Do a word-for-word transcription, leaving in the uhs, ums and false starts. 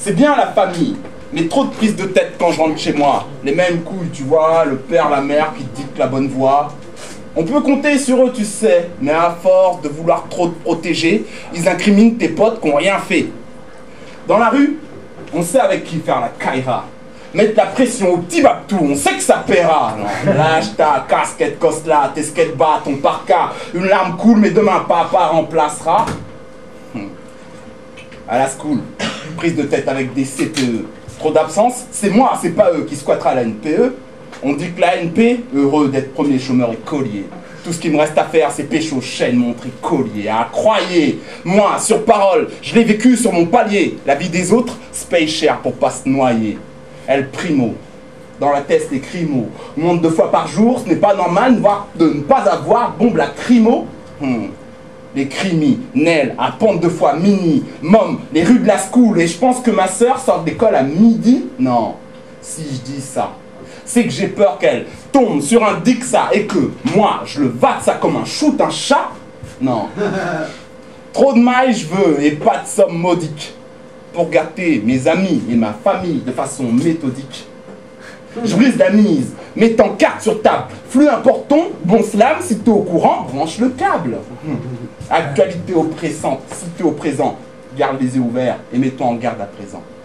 C'est bien la famille, mais trop de prise de tête quand je rentre chez moi. Les mêmes couilles, tu vois, le père, la mère qui te dictent la bonne voie. On peut compter sur eux, tu sais, mais à force de vouloir trop te protéger, ils incriminent tes potes qui n'ont rien fait. Dans la rue, on sait avec qui faire la caïra. Mettre la pression au petit Babtou, on sait que ça paiera. Non, lâche ta casquette Cosla, tes skatebats, ton parka. Une larme coule, mais demain papa remplacera. Hmm. À la school, prise de tête avec des C P E. Trop d'absence, c'est moi, c'est pas eux qui squattera la N P E. On dit que la N P, heureux d'être premier chômeur et collier. Tout ce qu'il me reste à faire, c'est pêcher aux chaînes, montrer collier. Ah, croyez, moi, sur parole, je l'ai vécu sur mon palier. La vie des autres se paye cher pour pas se noyer. El primo, dans la tête, les crimo. Monte deux fois par jour, ce n'est pas normal voire de ne pas avoir bombe lacrymo. Hmm. Les crimis, Nel, à pente deux fois mini, mom, les rues de la school. Et je pense que ma sœur sort d'école à midi. Non, si je dis ça, c'est que j'ai peur qu'elle tombe sur un Dixa et que moi, je le batte ça comme un shoot, un chat. Non. Trop de mailles, je veux, et pas de somme modique. Pour gâter mes amis et ma famille de façon méthodique. Je brise la mise, mettant carte sur table. Flux important, bon slam, si t'es au courant, branche le câble. Actualité oppressante, si t'es au présent, garde les yeux ouverts et mets-toi en garde à présent.